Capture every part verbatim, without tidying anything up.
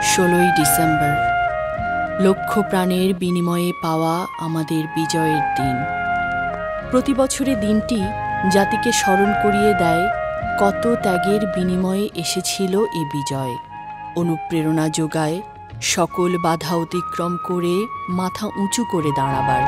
ষোলোই ডিসেম্বর, লক্ষ প্রাণের বিনিময়ে পাওয়া আমাদের বিজয়ের দিন। প্রতি বছরে দিনটি জাতিকে স্মরণ করিয়ে দেয় কত ত্যাগের বিনিময়ে এসেছিল এ বিজয়। অনুপ্রেরণা যোগায় সকল বাধা অতিক্রম করে মাথা উঁচু করে দাঁড়াবার।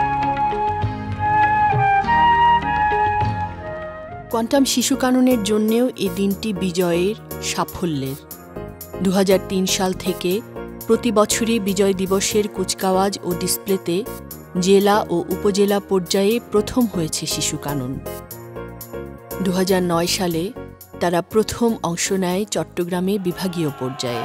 কোয়ান্টাম শিশু কাননের জন্যেও এ দিনটি বিজয়ের, সাফল্যের। দু হাজার তিন সাল থেকে প্রতি বছরই বিজয় দিবসের কুচকাওয়াজ ও ডিসপ্লেতে জেলা ও উপজেলা পর্যায়ে প্রথম হয়েছে শিশু কানন। দু হাজার নয় সালে তারা প্রথম অংশ নেয় চট্টগ্রামে বিভাগীয় পর্যায়ে।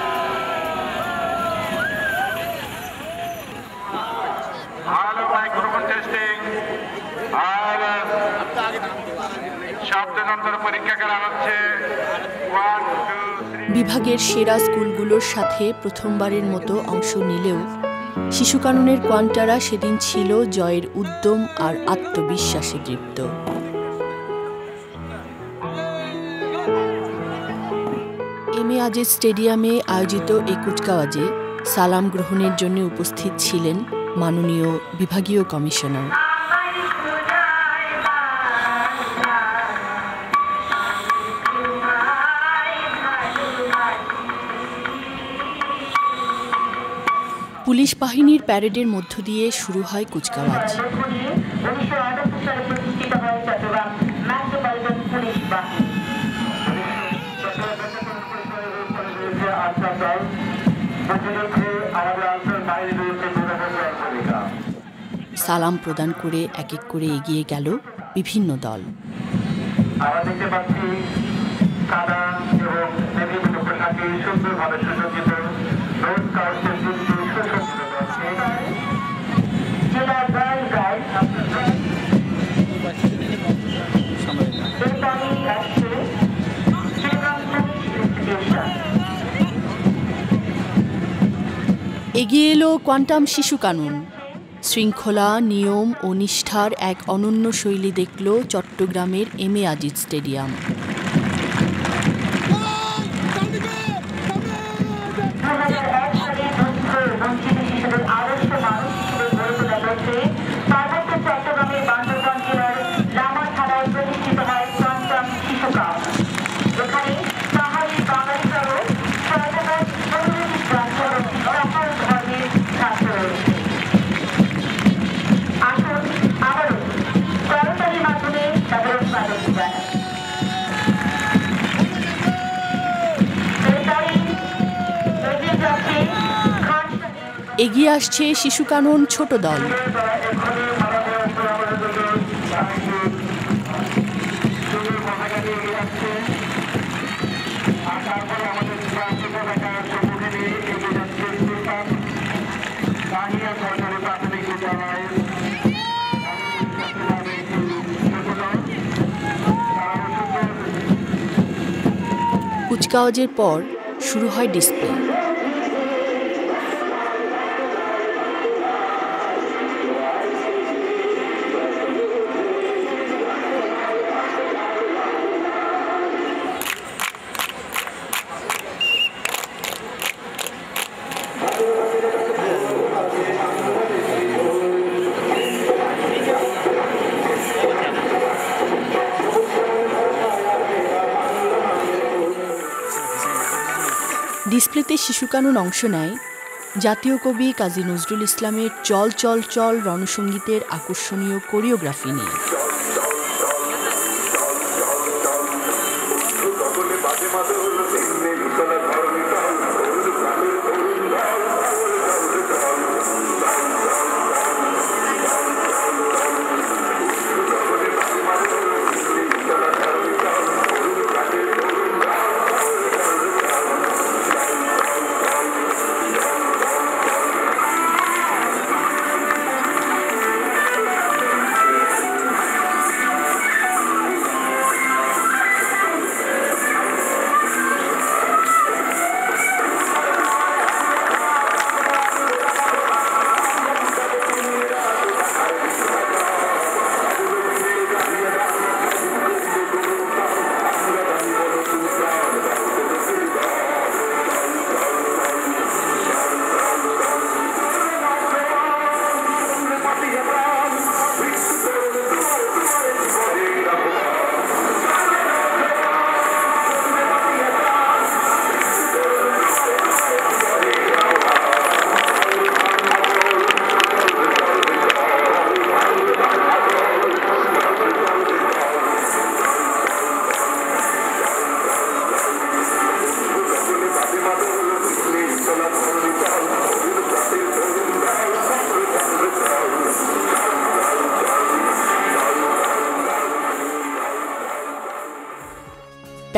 বিভাগের সেরা স্কুলগুলোর সাথে প্রথমবারের মতো অংশ নিলেও শিশু কাননের কোয়ান্টারা সেদিন ছিল জয়ের উদ্যম আর আত্মবিশ্বাসে তৃপ্ত। এম এ আজিজ স্টেডিয়ামে আয়োজিত এই কুচকাওয়াজে সালাম গ্রহণের জন্য উপস্থিত ছিলেন মাননীয় বিভাগীয় কমিশনার। পুলিশ বাহিনীর প্যারেডের মধ্য দিয়ে শুরু হয় কুচকাওয়াজ। সালাম প্রদান করে এক এক করে এগিয়ে গেল বিভিন্ন দল। এগিয়ে এলো কোয়ান্টাম শিশু কানন। শৃঙ্খলা, নিয়ম ও নিষ্ঠার এক অনন্য শৈলী দেখল চট্টগ্রামের এম এ আজিজ স্টেডিয়াম। এগিয়ে আসছে শিশু কানন ছোট দল। কুচকাওয়াজের পর শুরু হয় ডিসপ্লে। ডিসপ্লেতে শিশু কানন অংশ নেয় জাতীয় কবি কাজী নজরুল ইসলামের চল চল চল রণসঙ্গীতের আকর্ষণীয় কোরিওগ্রাফি নিয়ে।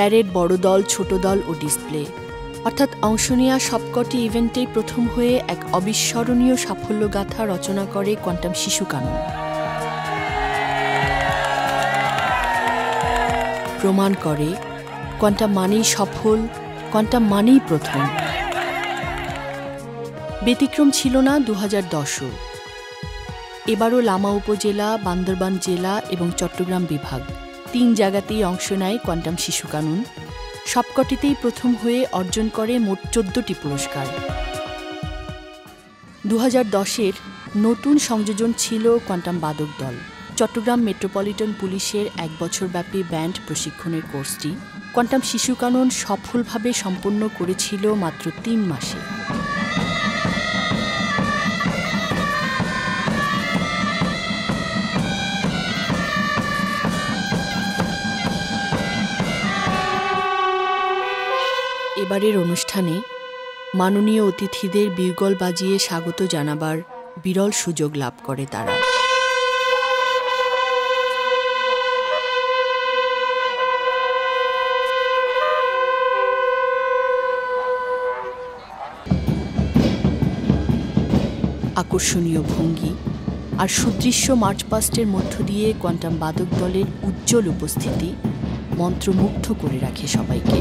প্যারেড, বড় দল, ছোট দল ও ডিসপ্লে, অর্থাৎ অংশ নেওয়া সবকটি ইভেন্টেই প্রথম হয়ে এক অবিস্মরণীয় সাফল্যগাথা রচনা করে কোয়ান্টাম শিশু কানুন। প্রমাণ করে কোয়ান্টাম মানেই সফল, কোয়ান্টাম মানেই প্রথম। ব্যতিক্রম ছিল না দু হাজার দশও। এবারও লামা উপজেলা, বান্দরবান জেলা এবং চট্টগ্রাম বিভাগ তিন জায়গাতেই অংশ নেয় কোয়ান্টাম শিশু কানুন। সবকটিতেই প্রথম হয়ে অর্জন করে মোট চোদ্দটি পুরস্কার। দু হাজার দশের নতুন সংযোজন ছিল কোয়ান্টাম বাদক দল। চট্টগ্রাম মেট্রোপলিটন পুলিশের এক বছরব্যাপী ব্যান্ড প্রশিক্ষণের কোর্সটি কোয়ান্টাম শিশু কানুন সফলভাবে সম্পন্ন করেছিল মাত্র তিন মাসে। এবারের অনুষ্ঠানে মাননীয় অতিথিদের বিউগল বাজিয়ে স্বাগত জানাবার বিরল সুযোগ লাভ করে তারা। আকর্ষণীয় ভঙ্গি আর সুদৃশ্য মার্চপাস্টের মধ্য দিয়ে কোয়ান্টাম বাদক দলের উজ্জ্বল উপস্থিতি মন্ত্রমুগ্ধ করে রাখে সবাইকে।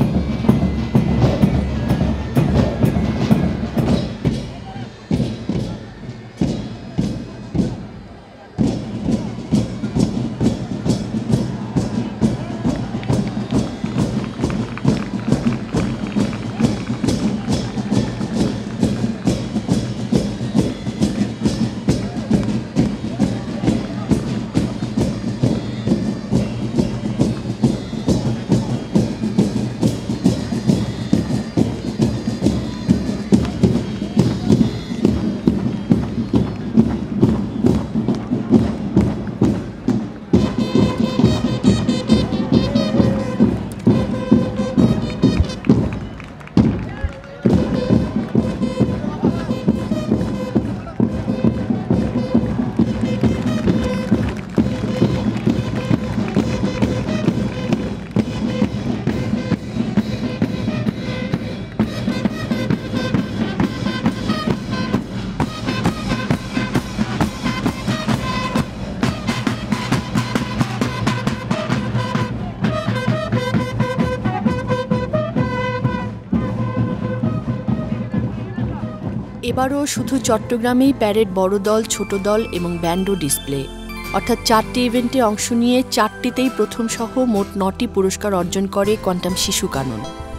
এবারও শুধু চট্টগ্রামেই প্যারেড, বড় দল, ছোট দল এবং ব্যান্ড ও ডিসপ্লে, অর্থাৎ চারটি ইভেন্টে অংশ নিয়ে চারটিতেই প্রথম সহ মোট নটি পুরস্কার অর্জন করে কোয়ান্টাম শিশু কানুন।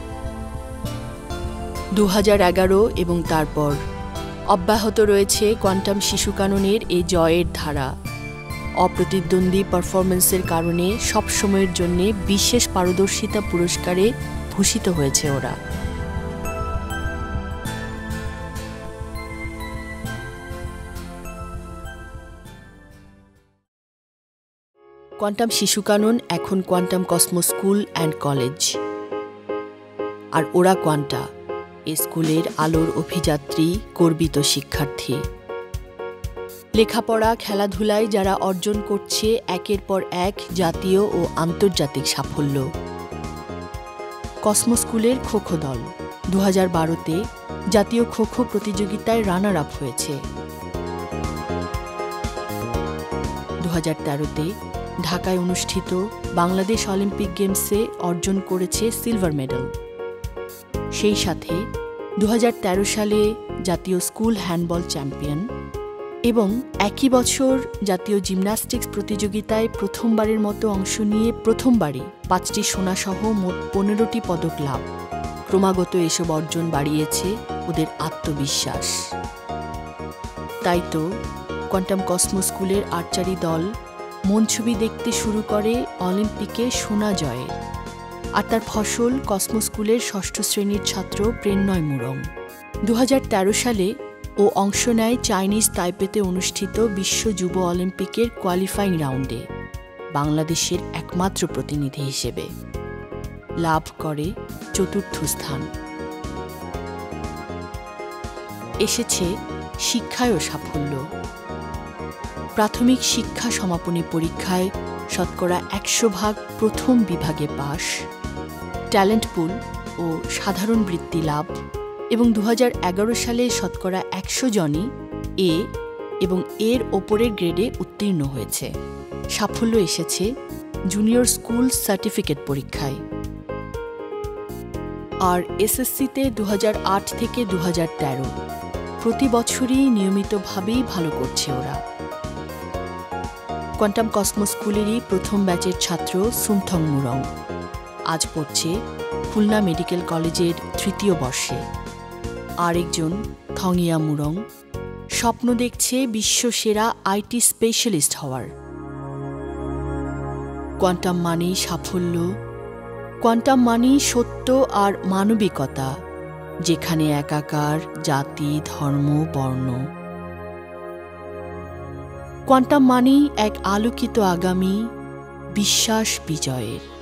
দু হাজার এগারো এবং তারপর অব্যাহত রয়েছে কোয়ান্টাম শিশু কানুনের এই জয়ের ধারা। অপ্রতিদ্বন্দ্বী পারফরমেন্সের কারণে সবসময়ের জন্য বিশেষ পারদর্শিতা পুরস্কারে ভূষিত হয়েছে ওরা। কোয়ান্টাম শিশু কানুন এখন quantum cosmo school and college, আর ওরা কোয়ান্টা এ স্কুলের আলোর অভিযাত্রী, গর্বিত শিক্ষার্থী। লেখাপড়া, খেলাধুলায় যারা অর্জন করছে একের পর এক জাতীয় ও আন্তর্জাতিক সাফল্য। কসমো স্কুলের খো খো দল দু হাজার বারোতে জাতীয় খো খো প্রতিযোগিতায় রানার আপ হয়েছে। দু হাজার তেরোতে ঢাকায় অনুষ্ঠিত বাংলাদেশ অলিম্পিক গেমসে অর্জন করেছে সিলভার মেডেল। সেই সাথে দু হাজার তেরো সালে জাতীয় স্কুল হ্যান্ডবল চ্যাম্পিয়ন এবং একই বছর জাতীয় জিমন্যাস্টিক্স প্রতিযোগিতায় প্রথমবারের মতো অংশ নিয়ে প্রথমবারই পাঁচটি সোনাসহ মোট পনেরোটি পদক লাভ। ক্রমাগত এসব অর্জন বাড়িয়েছে ওদের আত্মবিশ্বাস। তাই তো কোয়ান্টাম কসমো স্কুলের আর্চারি দল মন ছবি দেখতে শুরু করে অলিম্পিকে সোনা জয়ের, আর তার ফসল কসমো স্কুলের ষষ্ঠ শ্রেণীর ছাত্র প্রেরণয় মুরং। দু হাজার তেরো সালে ও অংশ নেয় চাইনিজ তাইপেতে অনুষ্ঠিত বিশ্ব যুব অলিম্পিকের কোয়ালিফাইং রাউন্ডে বাংলাদেশের একমাত্র প্রতিনিধি হিসেবে। লাভ করে চতুর্থ স্থান। এসেছে শিক্ষায়ও সাফল্য। প্রাথমিক শিক্ষা সমাপনী পরীক্ষায় শতকরা একশো ভাগ প্রথম বিভাগে পাস, ট্যালেন্ট পুল ও সাধারণ বৃত্তি লাভ এবং দু হাজার এগারো সালে শতকরা একশো জনই এ এবং এর ওপরের গ্রেডে উত্তীর্ণ হয়েছে। সাফল্য এসেছে জুনিয়র স্কুল সার্টিফিকেট পরীক্ষায়। আর এসএসসিতে দু হাজার আট থেকে দু হাজার তেরো প্রতি বছরই নিয়মিতভাবেই ভালো করছে ওরা। কোয়ান্টাম কসমোস স্কুলেরই প্রথম ব্যাচের ছাত্র সুমথং মুরং আজ পড়ছে খুলনা মেডিকেল কলেজের তৃতীয় বর্ষে। আরেকজন থংইয়া মুরং স্বপ্ন দেখছে বিশ্বসেরা আইটি স্পেশালিস্ট হওয়ার। কোয়ান্টাম মানেই সাফল্য, কোয়ান্টাম মানেই সত্য আর মানবিকতা, যেখানে একাকার জাতি, ধর্ম, বর্ণ। কোয়ান্টাম মানেই এক আলোকিত আগামী, বিশ্বাস বিজয়ের।